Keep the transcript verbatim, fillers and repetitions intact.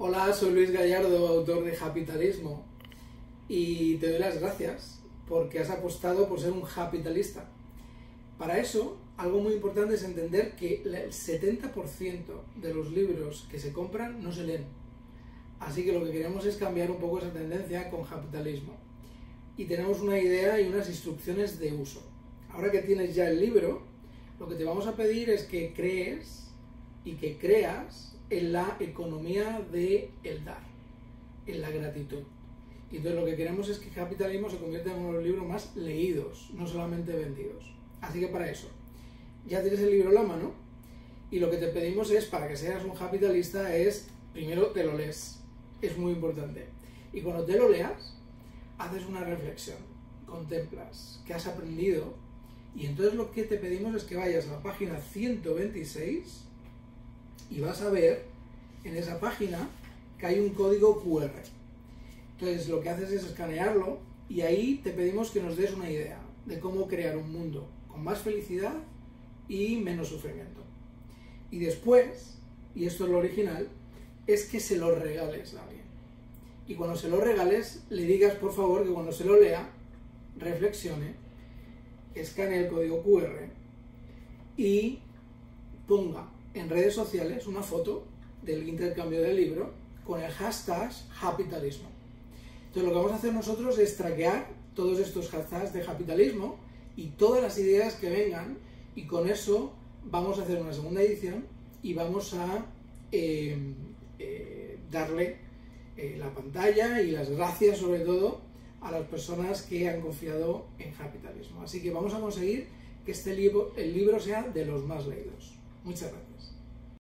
Hola, soy Luis Gallardo, autor de Capitalismo, y te doy las gracias porque has apostado por ser un capitalista. Para eso, algo muy importante es entender que el setenta por ciento de los libros que se compran no se leen. Así que lo que queremos es cambiar un poco esa tendencia con Capitalismo. Y tenemos una idea y unas instrucciones de uso. Ahora que tienes ya el libro, lo que te vamos a pedir es que crees y que creas en la economía del dar, en la gratitud. Y entonces lo que queremos es que Capitalismo se convierta en uno de los libros más leídos, no solamente vendidos. Así que para eso, ya tienes el libro en la mano y lo que te pedimos es, para que seas un capitalista, es, primero te lo lees, es muy importante. Y cuando te lo leas, haces una reflexión, contemplas qué has aprendido y entonces lo que te pedimos es que vayas a la página ciento veintiséis y vas a ver en esa página que hay un código cu erre. Entonces lo que haces es escanearlo y ahí te pedimos que nos des una idea de cómo crear un mundo con más felicidad y menos sufrimiento. Y después, y esto es lo original, es que se lo regales a alguien. Y cuando se lo regales, le digas por favor que cuando se lo lea, reflexione, escanee el código cu erre y ponga en redes sociales una foto del intercambio del libro con el hashtag Capitalismo. Entonces lo que vamos a hacer nosotros es traquear todos estos hashtags de capitalismo y todas las ideas que vengan, y con eso vamos a hacer una segunda edición y vamos a eh, eh, darle eh, la pantalla y las gracias sobre todo a las personas que han confiado en Capitalismo. Así que vamos a conseguir que este libro, el libro sea de los más leídos. Muchas gracias.